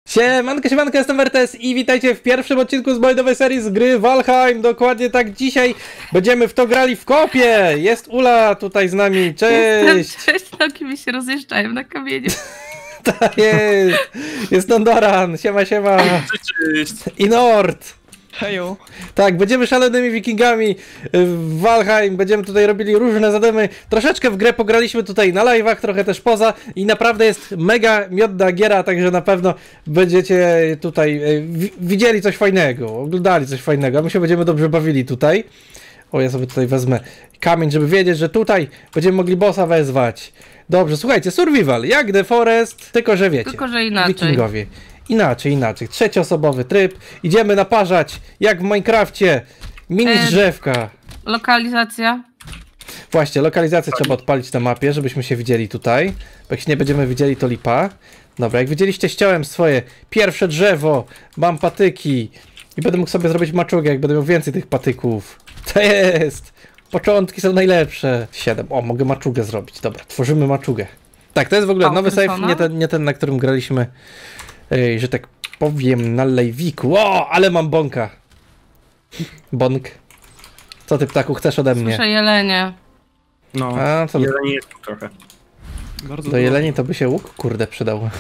Siemanko, jestem Wertes i witajcie w pierwszym odcinku z mojej nowej serii z gry Valheim. Dokładnie tak, dzisiaj będziemy w to grali w kopie. Jest Ula tutaj z nami, cześć! Cześć, nogi mi się rozjeżdżają na kamieniu. Tak jest! Jest Nondoran, siema. Cześć. I Nord. Hejo. Tak, będziemy szalonymi wikingami w Valheim, będziemy tutaj robili różne zademy. Troszeczkę w grę pograliśmy tutaj na live'ach, trochę też poza i naprawdę jest mega miodna giera, także na pewno będziecie tutaj widzieli coś fajnego, oglądali coś fajnego, a my się będziemy dobrze bawili tutaj. O, ja sobie tutaj wezmę kamień, żeby wiedzieć, że tutaj będziemy mogli bossa wezwać. Dobrze, słuchajcie, survival, jak The Forest, tylko że wiecie. Tylko że inaczej. Wikingowie. Inaczej. Trzecioosobowy tryb. Idziemy naparzać, jak w Minecrafcie. Mini drzewka. Lokalizacja. Właśnie, lokalizację trzeba odpalić na mapie, żebyśmy się widzieli tutaj. Bo jak się nie będziemy widzieli, to lipa. Dobra, jak widzieliście, ściąłem swoje pierwsze drzewo. Mam patyki. I będę mógł sobie zrobić maczugę, jak będę miał więcej tych patyków. To jest! Początki są najlepsze. 7. O, mogę maczugę zrobić. Dobra, tworzymy maczugę. Tak, to jest w ogóle nowy save, nie ten, na którym graliśmy. Że tak powiem, na live'iku. O, ale mam bąka. Bąk. Co ty, ptaku, chcesz ode mnie? Słyszę jelenie. No, A, co jeleni jest tu trochę. do jeleni to by się łuk, kurde, przydał.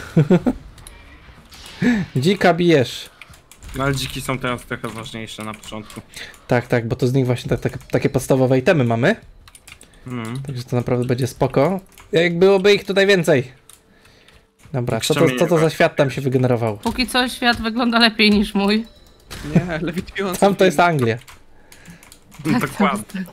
Dzika bijesz. No ale dziki są teraz trochę ważniejsze na początku. Tak, bo to z nich właśnie takie podstawowe itemy mamy. Także to naprawdę będzie spoko. Jak byłoby ich tutaj więcej. Dobra, co to za świat tam się wygenerował? Póki co świat wygląda lepiej niż mój. Nie, lewitujący. Tam to jest Anglia. Dokładnie.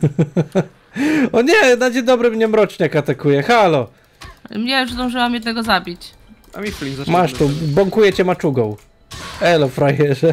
O nie, na dzień dobry mnie mroczniak atakuje, halo! Ja już zdążyłam jednego zabić. A mi flin zaczął. Masz tu, bąkuję cię maczugą. Elo, frajerze.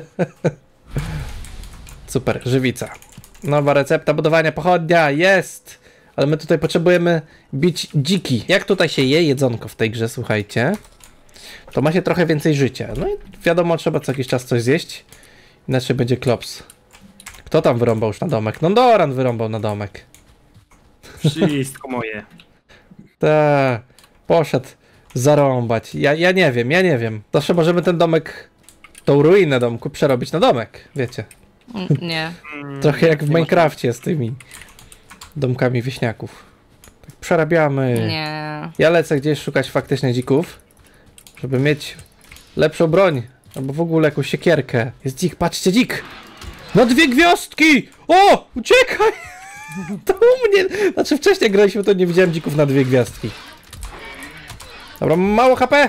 Super, żywica. Nowa recepta budowania pochodnia, jest! Ale my tutaj potrzebujemy bić dziki. Jak tutaj się je jedzonko w tej grze, słuchajcie, to ma się trochę więcej życia. No i wiadomo, trzeba co jakiś czas coś zjeść. Inaczej będzie klops. Kto tam wyrąbał już na domek? Nondoran wyrąbał na domek. Wszystko moje. Ta, poszedł zarąbać. Ja nie wiem. To trzeba, możemy ten domek, tą ruinę domku przerobić na domek, wiecie. Nie. Trochę jak w Minecrafcie z tymi domkami wieśniaków. Tak przerabiamy. Nie. Ja lecę gdzieś szukać faktycznie dzików, żeby mieć lepszą broń, albo w ogóle jakąś siekierkę. Jest dzik, patrzcie, dzik! Na 2 gwiazdki! O! Uciekaj! To u mnie! Znaczy wcześniej graliśmy, to nie widziałem dzików na 2 gwiazdki. Dobra, mam mało HP!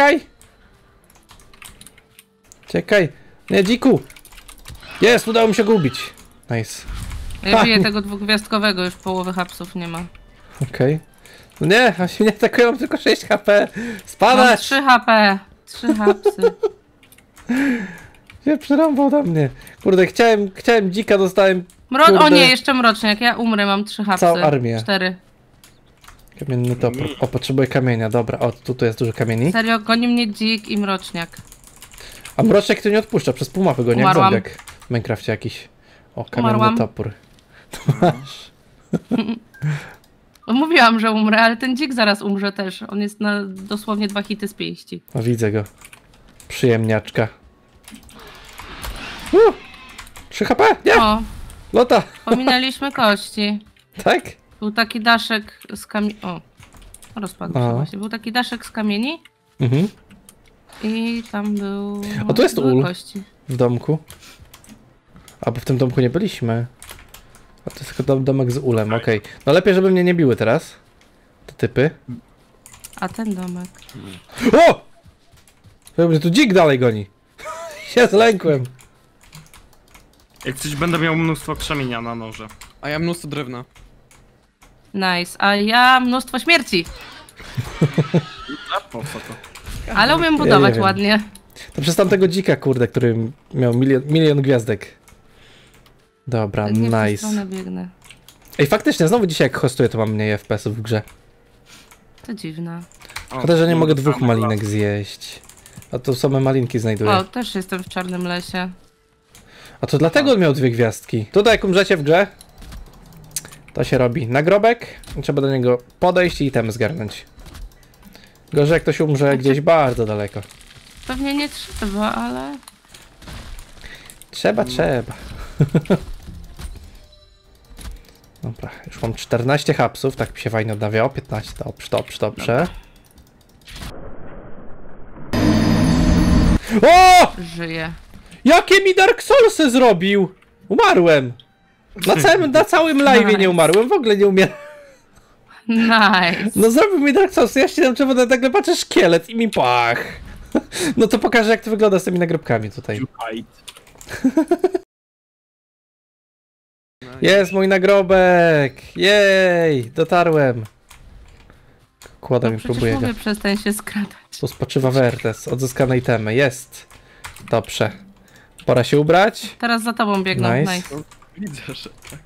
Czekaj! Nie, dziku! Jest, udało mi się gubić. Nice. Ja biję tego dwugwiazdkowego, już połowy hapsów nie ma. Okej. No nie, on się nie atakuje, mam tylko 6 HP. Mam Spadać! 3 HP. 3 hapsy. Nie przerąbał do mnie. Kurde, chciałem dzika, dostałem. O nie, jeszcze mroczniak. Ja umrę, mam 3 hapsy. Całą armię. 4. Kamienny topór. O, potrzebuję kamienia, dobra. O, tu jest dużo kamieni. Serio, goni mnie dzik i mroczniak. A mroczek tu nie odpuszcza, przez pół mapy go nie jak Umarłam. zombiak w Minecrafcie jakiś. O, kamienny Umarłam. topór. Tu masz. Mówiłam, że umrę, ale ten dzik zaraz umrze też. On jest na dosłownie 2 hity z pięści. O, widzę go. Przyjemniaczka. 3 HP? Nie! O, Lota! pominęliśmy kości. Tak? Był taki daszek z kamieni. O, rozpadł się właśnie. Był taki daszek z kamieni Mhm. i tam był. O, tu jest były ul. kości. W domku. A, bo w tym domku nie byliśmy. A to jest tylko domek z ulem, okej. No lepiej, żeby mnie nie biły teraz. Te typy. A ten domek. O! Mnie tu dzik dalej goni. Się zlękłem. Jak coś będę miał mnóstwo krzemienia na noże. A ja mnóstwo drewna. Nice. A ja mnóstwo śmierci. A po co to? Ale umiem nie budować wiem. ładnie. To przez tamtego dzika, kurde, który miał milion gwiazdek. Dobra, Nie w tę nice. stronę biegnę. Ej, faktycznie, znowu dzisiaj jak hostuję, to mam mniej FPS-ów w grze. To dziwne. O, Szkoda, że nie mogę 2 tam malinek zjeść. A tu same malinki znajduję. O, też jestem w czarnym lesie. A to dlatego on miał 2 gwiazdki. Tutaj jak umrzecie w grze, to się robi nagrobek. Trzeba do niego podejść i item zgarnąć. Gorzej jak ktoś umrze gdzieś bardzo daleko. Pewnie nie trzeba, ale... Trzeba. Dobra, już mam 14 hapsów, tak mi się fajnie odnawiało. 15, dobrze. O! Żyje. Jakie mi Dark Soulsy zrobił? Umarłem. Na całym live'ie Nice. nie umarłem, w ogóle nie umieram. Nice. No zrobił mi Dark Soulsy, ja ściąłem czerwone, nagle patrzę szkielet i mi pach. No to pokażę, jak to wygląda z tymi nagrobkami tutaj. Jest mój nagrobek! Jej! Dotarłem! Kłoda mi Przecież próbuje go. mówię, przestań się skradać. Tu spoczywa Wertes, odzyskane itemy. Jest! Dobrze. Pora się ubrać. Teraz za tobą biegną. Nice. Nice. Widzę, że tak.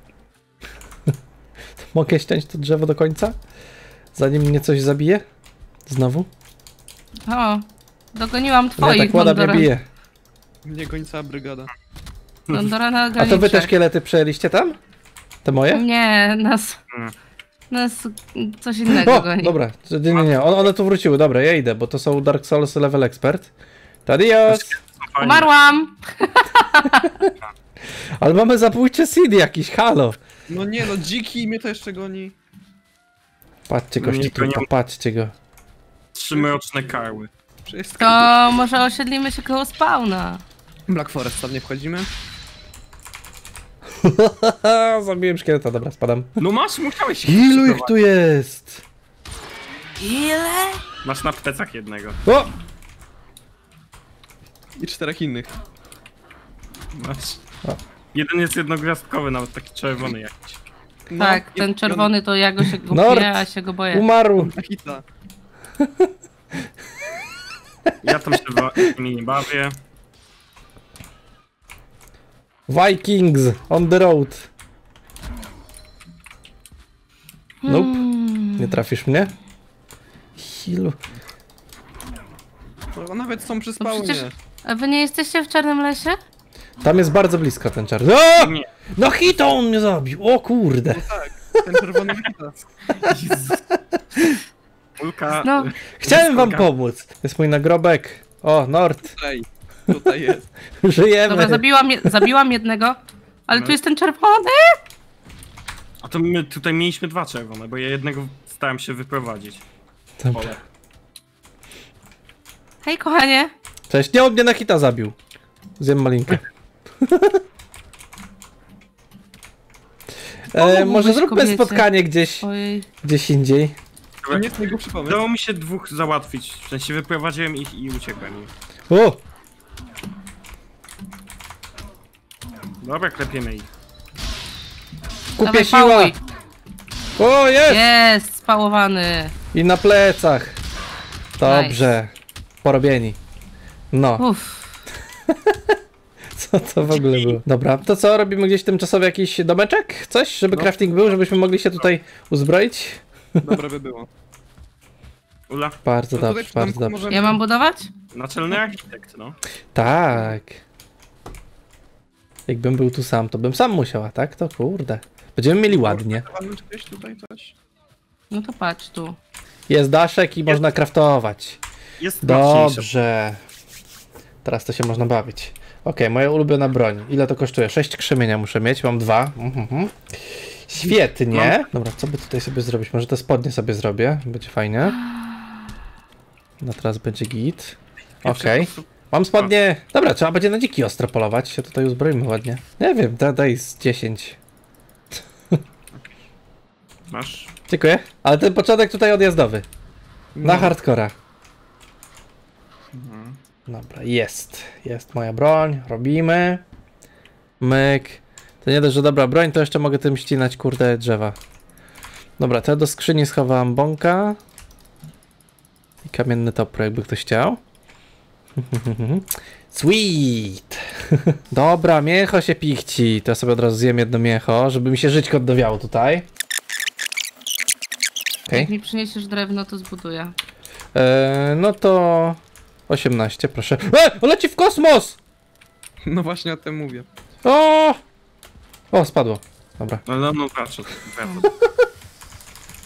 Mogę ściąć to drzewo do końca? Zanim mnie coś zabije? Znowu? O, dogoniłam Nie, twoich, ta kłoda mnie Gondora. bije. Mnie goni cała brygada. Gondora na A to wy te szkielety przejęliście tam? Te moje? Nie, nas coś innego O! goni. Dobra, nie. One tu wróciły, dobra, ja idę, bo to są Dark Souls level expert. Adios! Umarłam! Ale mamy zabójcze seedy jakiś, halo! No nie, no dziki mnie to jeszcze goni. Patrzcie gości Nie, to nie- trupa, patrzcie go. 3 mroczne karły. Wszystko. To może osiedlimy się koło spawna. Black Forest, tam nie wchodzimy? Zabiłem szkieleta, dobra, spadam. No musiałeś się Ilu ich przyprowadzić. tu jest? Ile? Masz na plecach jednego. O! I 4 innych. Masz. O. Jeden jest jednogwiazdkowy, nawet taki czerwony jakiś. No, Tak, ten czerwony to ja go się go Nord. piję, a się go boję. Umarł! Na hita. Ja tam się nimi nie bawię. Vikings on the road. Nope, nie trafisz mnie. Ilu? No, nawet są przy No spawnie. przecież... A wy nie jesteście w Czarnym Lesie? Tam jest bardzo blisko ten czarny. O! Nie. No hito on mnie zabił, o kurde. No tak, ten czerwony na hita. Ulka. No. Chciałem wam Ulka. pomóc. Jest mój nagrobek. O, Nord. Tutaj jest. Żyjemy. Dobra, zabiłam jednego, ale No. tu jest ten czerwony! A to my tutaj mieliśmy 2 czerwone, bo ja jednego starałem się wyprowadzić. Dobra. Pole. Hej, kochanie. Cześć, nie, on mnie na hita zabił. Zjem malinkę. Pomógłbyś Może zróbmy kobiecie. spotkanie gdzieś Ojej. indziej. To nie jest najgłupszy pomysł. Udało mi się 2 załatwić, w sensie wyprowadziłem ich i uciekłem im. O! Dobra, klepiemy ich. Kupię Dawaj, siła! pałuj. O, jest! Jest, spałowany. I na plecach. Dobrze. Porobieni. No, Uff. co to w ogóle było? Dobra, to co, robimy gdzieś tymczasowy jakiś domeczek? Coś, żeby No. crafting był, żebyśmy mogli się tutaj uzbroić? Dobre by było. Ula, Bardzo No tutaj dobrze, przy domku bardzo dobrze. możemy- Ja mam budować? naczelny architekt, no. Tak. Jakbym był tu sam, to bym sam musiał, a tak to kurde. Będziemy mieli ładnie. Walnąć gdzieś tutaj coś? No to patrz tu. Jest daszek i można craftować. Jest mocniejszy. Dobrze. Teraz to się można bawić. Okej, moja ulubiona broń. Ile to kosztuje? 6 krzemienia muszę mieć, mam 2. Świetnie. Dobra, co by tutaj sobie zrobić? Może te spodnie sobie zrobię, będzie fajnie. No teraz będzie git. Okej. Mam spodnie. Dobra, trzeba będzie na dziki ostro polować. Się tutaj uzbroimy ładnie. Nie wiem, daj z 10. Masz? Dziękuję. Ale ten początek tutaj odjazdowy. Na hardcora. Dobra, jest. Jest moja broń. Robimy. Myk. To nie dość, że dobra broń, to jeszcze mogę tym ścinać, kurde, drzewa. Dobra, to ja do skrzyni schowałam bąka. I kamienny topór, jakby ktoś chciał. Sweet! Dobra, miecho się pichci. To ja sobie od razu zjem jedno miecho, żeby mi się żyćko odnawiało tutaj. Okej. Jak mi przyniesiesz drewno, to zbuduję. No to 18, proszę. On leci w kosmos! No właśnie o tym mówię. O! O, spadło. Dobra. No, wracam.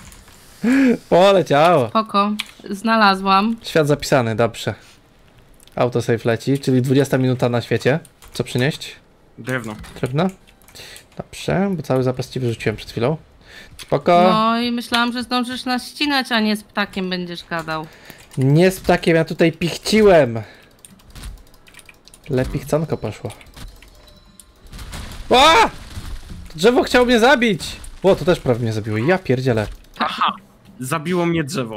O, leciało. Spoko. Znalazłam. Świat zapisany, dobrze. Autosave leci, czyli 20 minuta na świecie. Co przynieść? Drewno. Drewno? Dobrze, bo cały zapas ci wyrzuciłem przed chwilą. Spoko. No i myślałam, że zdążysz nas ścinać, a nie z ptakiem będziesz gadał. Nie z ptakiem, ja tutaj pichciłem. Lepiej chconko poszło. O! To drzewo chciało mnie zabić! O, to też prawie mnie zabiło. Ja pierdzielę. Aha! Zabiło mnie drzewo.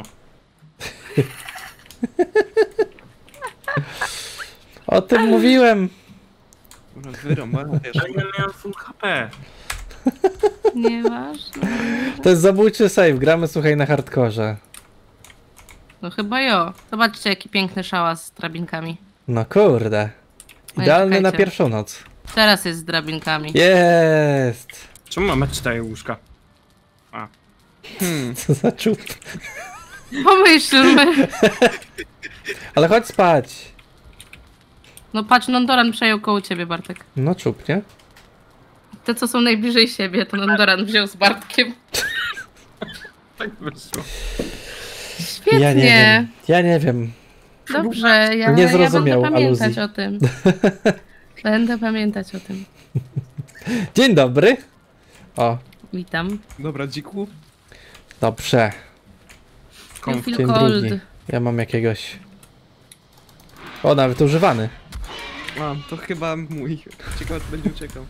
O tym mówiłem. Dobra, wyrąbane wiesz. Ja miałem full HP. Nieważne. To jest zabójczy save. Gramy, słuchaj, na hardkorze. No chyba jo. Zobaczcie, jaki piękny szałas z drabinkami. No kurde. No i Idealny na czekajcie. pierwszą noc. Teraz jest z drabinkami. Jest! Czemu mamy 4 łóżka? A. Co za czub. Pomyślmy. Ale chodź spać. No patrz, Nondoran przejął koło ciebie, Bartek. No czub, nie? Te, co są najbliżej siebie, to Nondoran wziął z Bartkiem. Tak wyszło. Świetnie. Ja nie wiem. Ja nie wiem. Dobrze, Nie zrozumiał ja będę pamiętać aluzji. o tym. Będę pamiętać o tym. Dzień dobry. O, Witam. Dobra, dziku. dobrze. You feel Dzień cold. drugi. Ja mam jakiegoś... O, nawet używany. A, to chyba mój. Ciekawe, czy będzie uciekał.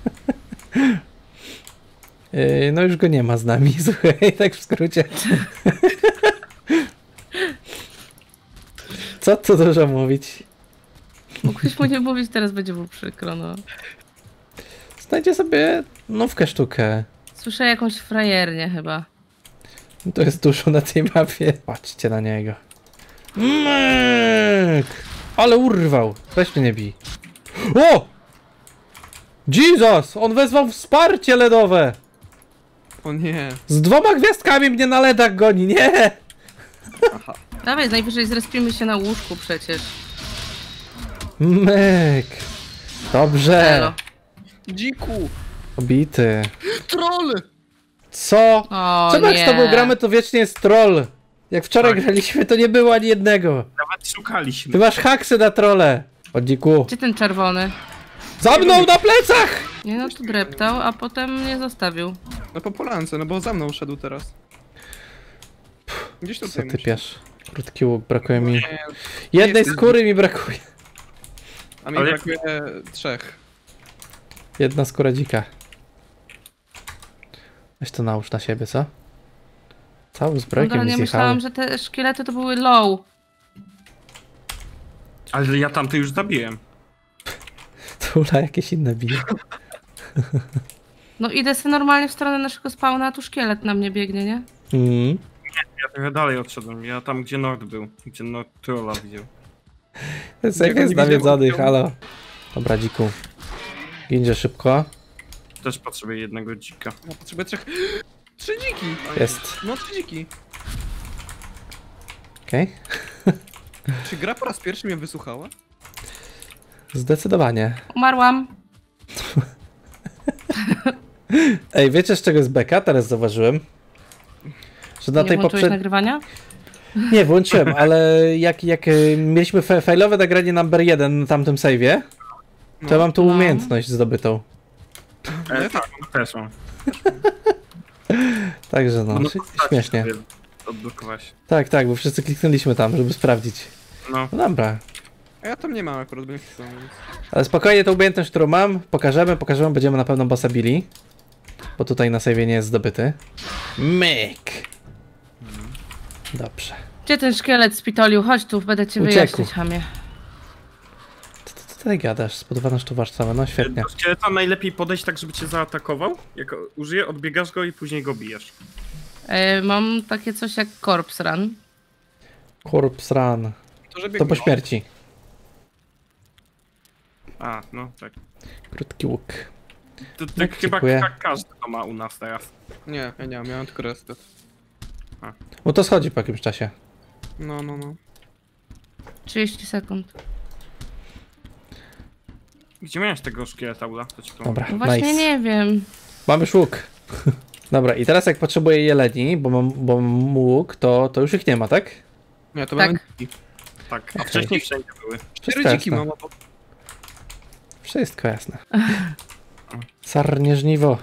No już go nie ma z nami, słuchaj, tak w skrócie. Co tu dużo mówić? Mógłbyś mu nie mówić, teraz będzie mu przykro, no. Znajdzie sobie nówkę sztukę. Słyszę jakąś frajernię chyba. To jest dużo na tej mapie. Patrzcie na niego. Myk! Ale urwał. Weź mnie nie bij. O! Jesus! On wezwał wsparcie ledowe! O nie. Z 2 gwiazdkami mnie na ledach goni, nie! Dawaj, najwyżej zrespimy się na łóżku przecież. Myk! Dobrze! Elo. Dziku! Obity. Troll! Co? O Czemu jak z tobą nie. gramy, to wiecznie jest troll? Jak wczoraj Tak. graliśmy, to nie było ani jednego. Nawet szukaliśmy. Ty masz haksy na trole. O dziku. Gdzie ten czerwony? Za mną na plecach! Nie no, tu dreptał, a potem mnie zostawił. No po polance, no bo za mną szedł teraz. Gdzieś Co tutaj ty musi. piesz? Krótki łuk, brakuje mi... Nie, Jednej jesteś- skóry mi brakuje. a mi Ale- brakuje 3. Jedna skóra dzika. Weź to nałóż na siebie, co? Całą zbrojkę Dobra, mi ja zjechały. myślałam, że te szkielety to były low. Ale ja tamty już zabiłem. Tula jakieś inne bije. No idę sobie normalnie w stronę naszego spawna, a tu szkielet na mnie biegnie, nie? Mm. Ja trochę dalej odszedłem. Ja tam, gdzie Nord był. Gdzie Nord trolla widział. To jest Ja jak go jest nie widziałem, nawiedzony, widział. halo. Dobra, dziku. Gindzie szybko. Też potrzebuję jednego dzika. Ja potrzebuję 3. 3 dziki! Jest. No 3 dziki. Okej. Czy gra po raz pierwszy mnie wysłuchała? Zdecydowanie. Umarłam. Ej, wiecie z czego jest beka? Teraz zauważyłem. Że na Nie tej włączyłeś poprzedniej... nagrywania? Nie, włączyłem, ale jak mieliśmy fajlowe nagranie number 1 na tamtym save'ie, to ja mam tą No. umiejętność zdobytą. Tak, też mam. Także no, No, postaci śmiesznie. sobie odblokowałeś. Tak, tak, bo wszyscy kliknęliśmy tam, żeby sprawdzić. No. No dobra. A ja tam nie mam akurat, więc co, więc... Ale spokojnie, tą umiejętność, którą mam, pokażemy, będziemy na pewno bossa bili. Bo tutaj na save'ie nie jest zdobyty. Myk! Dobrze. Gdzie ten szkielet spitolił? Chodź tu, będę cię Uciekł. wyjaśnić, hamie. Co ty tutaj gadasz? Zbudowana sztuka całe, no świetnie. Do szkieleta najlepiej podejść tak, żeby cię zaatakował. Jak użyje, odbiegasz go i później go bijesz. Mam takie coś jak corpse run. Corpse run. To, że To po biegnie. śmierci. A, no tak. Krótki łuk. To No, chyba dziękuję. każdy to ma u nas teraz. Nie, ja nie mam, miałem tylko restet. Bo to schodzi po jakimś czasie. No, no, no. 30 sekund. Gdzie miałeś tego szkieleta, Ula? To ci to Dobra, No właśnie nice. nie wiem. Mam już łuk. Dobra, i teraz jak potrzebuję jeleni, bo mam łuk, to już ich nie ma, tak? Nie, to Tak. będą dziki. Tak, a Okej. wcześniej wszędzie były. 4 Wszystko dziki jasne. mam obok. Wszystko jasne. Sarnie żniwo.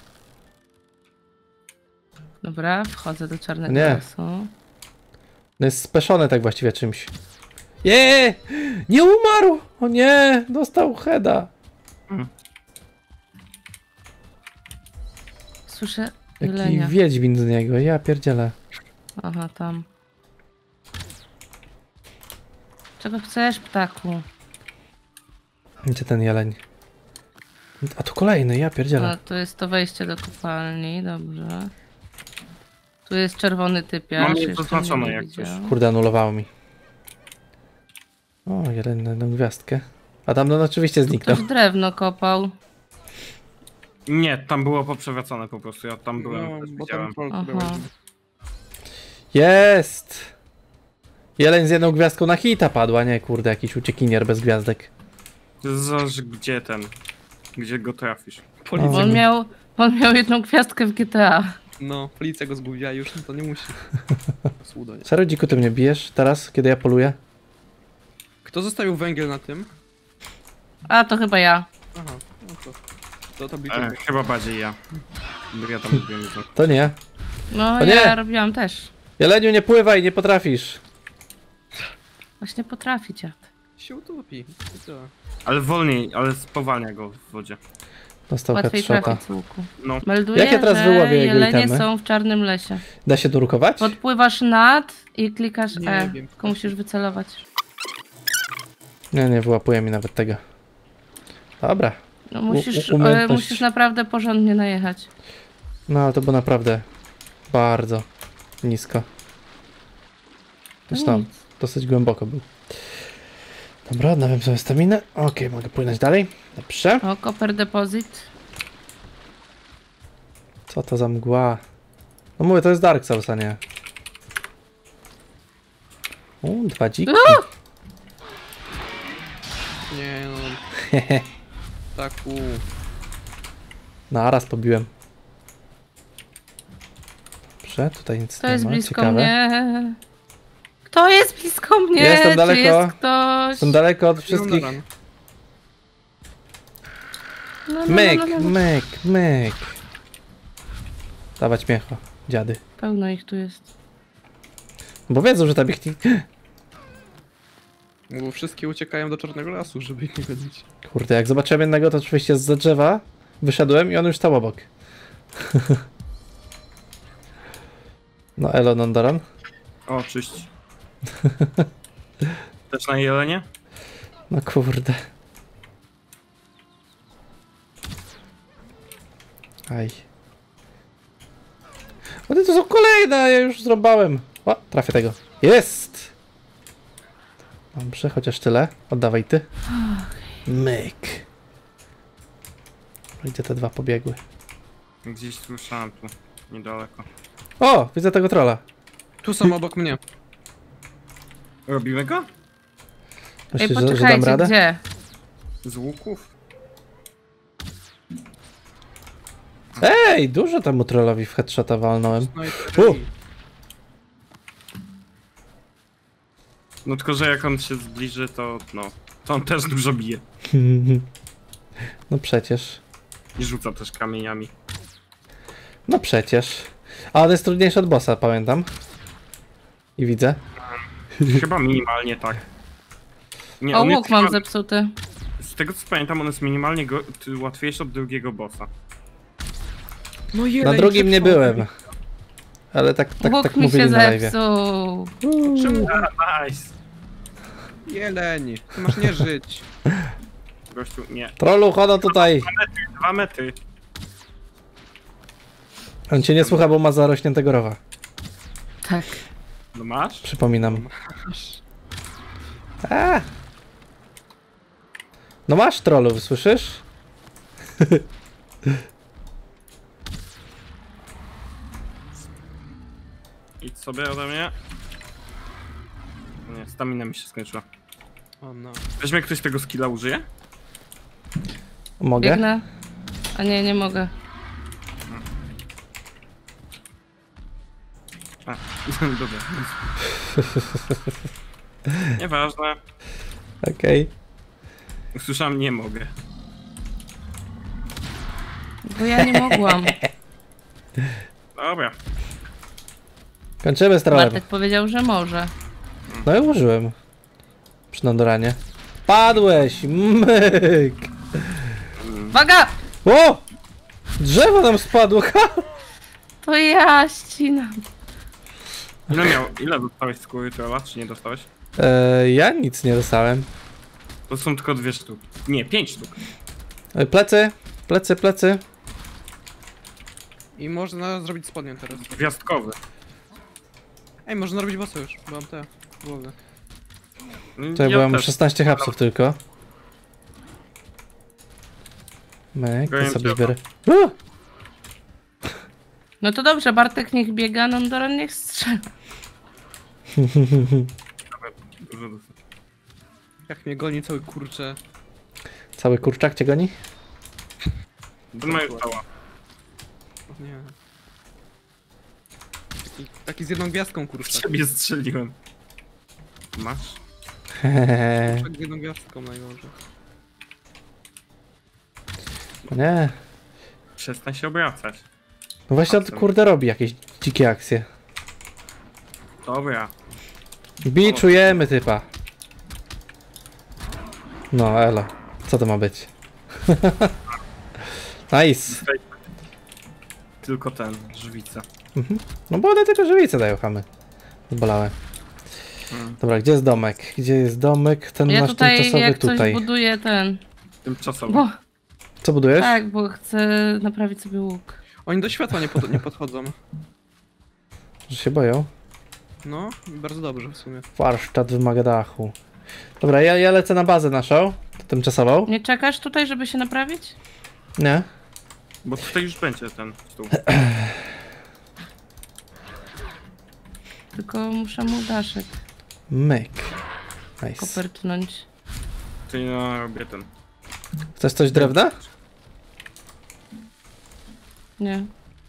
Dobra, wchodzę do czarnego Nie. lasu. No jest speszone tak właściwie czymś. Nie umarł! O nie! Dostał heada. Słyszę Jaki jelenia. wiedźmin z niego, ja pierdzielę. Aha, tam. Czego chcesz, ptaku? Gdzie ten jeleń? A tu kolejny, ja pierdzielę. No, to jest to wejście do kopalni, dobrze. Tu jest czerwony typiarz. Mam je jeszcze zaznaczone nie jak coś. widziałam. Kurde, anulowało mi. O, jeleń na jedną gwiazdkę. A tam no oczywiście zniknął. Ktoś drewno kopał. Nie, tam było poprzewracane po prostu, ja tam byłem, No, też bo widziałem. tam Aha. byłem. Jest! Jeleń z jedną gwiazdką na hita padła, nie kurde, jakiś uciekinier bez gwiazdek. Zależy gdzie gdzie go trafisz. Policja, No. On miał jedną gwiazdkę w GTA. no, policja go zgubiła już, no to nie musi. Słudo, nie. Serio, dziku, ty mnie bijesz teraz, kiedy ja poluję? Kto zostawił węgiel na tym? A, to chyba ja. Aha, no to tabliczę. Chyba bardziej ja. Bo ja tam lubiłem to. To nie. No, O ja nie! robiłam też. Jeleniu, nie pływaj, nie potrafisz. Właśnie potrafi dziad. Się utopi. I co? Ale wolniej, ale spowalnia go w wodzie. Dostał Łatwiej headshota. trafić z łuku. No, Melduję, Jak ja teraz że wyłowię jego jelenie itemy? są w czarnym lesie. Da się drukować? Podpływasz nad i klikasz Nie E, wiem. tylko musisz wycelować. Nie wyłapuje mi nawet tego. Dobra. No musisz, umiejętność. musisz naprawdę porządnie najechać. No ale to było naprawdę bardzo nisko. To Zresztą nic. dosyć głęboko był. Dobra, odnawiam sobie staminę. Okej, mogę płynąć dalej. Dobrze. O, copper deposit. Co to za mgła? No mówię, to jest Dark Souls, a nie. 2 dziki. Nie no, taku. Naraz pobiłem. Dobrze, tutaj nic Kto nie jest ma. blisko Ciekawe. mnie? Kto jest blisko mnie? Jestem Czy daleko. jest ktoś? Jestem daleko od wszystkich. No, Myk, no. myk, myk. Dawać miecho, dziady. Pełno ich tu jest. Bo wiedzą, że tam ich nie... Bo wszystkie uciekają do czarnego lasu, żeby ich nie wiedzieć. Kurde, jak zobaczyłem jednego, to oczywiście zza drzewa wyszedłem i on już stał obok. No elo, Nondoran. o, czyść. Też na jelenie? No kurde. Aj. O, to są kolejne, ja już zrąbałem. O, trafię tego. Jest! Dobrze, chociaż tyle. Oddawaj ty. Myk. Gdzie te dwa pobiegły? Gdzieś słyszałem tu, niedaleko. O, widzę tego trolla. Tu są obok mnie. Robimy go? Ej, Myślisz, że dam poczekajcie, radę? gdzie? Z łuków? Ej, dużo temu trollowi w headshota walnąłem. No i No tylko, że jak on się zbliży, to no, to on też dużo bije. No przecież. I rzuca też kamieniami. No przecież. A on jest trudniejszy od bossa, pamiętam. I widzę. Chyba minimalnie tak. Nie, O, on łuk jest mam chyba, zepsuty. z tego co pamiętam, on jest minimalnie łatwiejszy od drugiego bossa. No Na jeleń drugim nie zepsuł. byłem. Ale tak Łuk mi mówili się na live. zepsuł. Czemu? Nice! Jeleń, ty masz nie żyć. Gościu, nie. Trollu, chodzą tutaj. 2 metry. On cię nie słucha, bo ma zarośniętego rowa. Tak. No masz? Przypominam. A! No masz trollu, słyszysz? Idź sobie ode mnie. Nie, stamina mi się skończyła. O no. Weźmie ktoś tego skilla użyje? Mogę? Biegnę. A nie, nie mogę. A, dobra. Nieważne. Okej. Usłyszałem, nie mogę. Bo ja nie mogłam. Dobra. Kończymy z trolem. Bartek powiedział, że może. No i użyłem. Przy Nandoranie. Padłeś! Myk! Uwaga! O! Drzewo nam spadło! Ha! To ja ścinam. Ile dostałeś skóry trolla, czy nie dostałeś? Ja nic nie dostałem. To są tylko 2 sztuki. Nie, 5 sztuk. Plecy! Plecy, plecy. I można zrobić spodnie teraz. Gwiazdkowy. Ej, można robić bossy już. Mam te głowy. To ja byłem też. 16 hapsów tylko. Myk, to Gojem sobie drzewa. zbiorę. No to dobrze, Bartek niech biega, Nondoran niech strzela. Dużo dostał. Jak mnie goni cały kurcze. Cały kurczak cię goni? Ten ma już cała. O nie. Taki z jedną gwiazdką W kurczak. ciebie strzeliłem. Masz? Tak z jedną gwiazdką najgorzej. Nie. Przestań się obracać. No właśnie on kurde robi jakieś dzikie akcje. Dobra. Biczujemy typa. No elo. Co to ma być? Nice. Tylko ten, żwica. No bo one tylko żywice dają chamy. Zbolałem. Dobra, gdzie jest domek? Gdzie jest domek? Ten Ja nasz tutaj tymczasowy jak coś tutaj. buduję ten. Tymczasowo. Bo, Co budujesz? tak, bo chcę naprawić sobie łuk. Oni do światła nie podchodzą. Że się boją? No, bardzo dobrze w sumie. Warsztat wymaga dachu. Dobra, ja lecę na bazę naszą. Tymczasową. Nie czekasz tutaj, żeby się naprawić? Nie? Bo tutaj już będzie ten stół. Tylko muszę mu daszek Myk. Nice. kopertnąć. Czyli no robię ten. Chcesz coś drewna? Nie,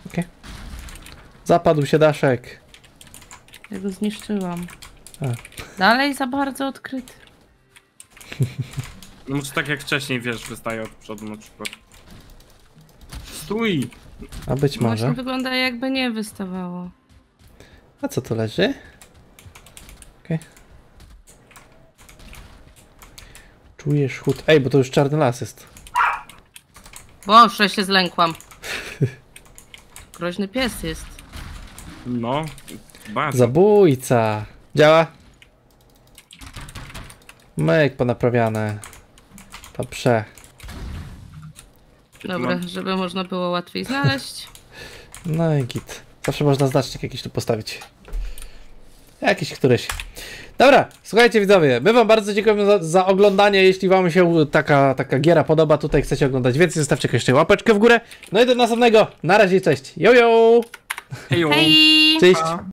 Zapadł się daszek. ja go zniszczyłam. A. Dalej za bardzo odkryty. No może tak jak wcześniej, wiesz, wystaje od przodu na przykład. Stój! A być Właśnie może. wygląda jakby nie wystawało. A co tu leży? Okej. Czujesz chód. Ej, bo to już czarny las jest. Boże, się zlękłam. Groźny pies jest. No, bardzo. Zabójca. Działa? Myk ponaprawiane. Dobrze. Dobra, żeby można było łatwiej znaleźć. No i git. Zawsze można znacznik jakiś tu postawić. Jakiś któryś. Dobra, słuchajcie widzowie, my wam bardzo dziękujemy za oglądanie. Jeśli wam się taka giera podoba, tutaj chcecie oglądać więcej, zostawcie jeszcze łapeczkę w górę. No i do następnego. Na razie, cześć. Yo, yo! Hejo. Hej! Cześć!